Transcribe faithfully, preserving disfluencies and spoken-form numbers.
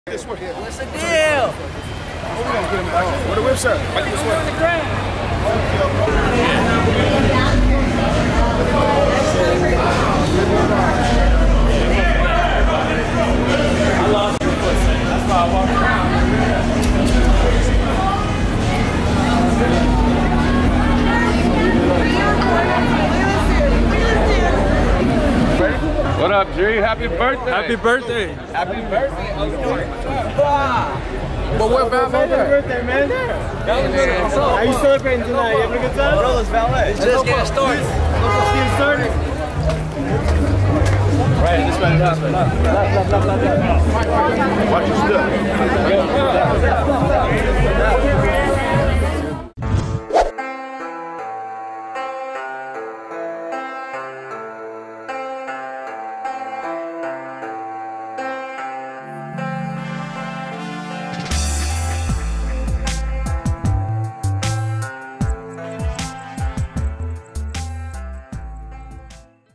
This way. What's the deal? Where the whips at? Right this way. I lost your foot. That's why I walked around. What up, G? Happy birthday! Happy birthday! Happy birthday! But what about Happy birthday, man! How you celebrating tonight? You having a good time? Brother's valet. Just getting started. Let's get started. Right, this way, left, left, left, left, left, left. Watch your step.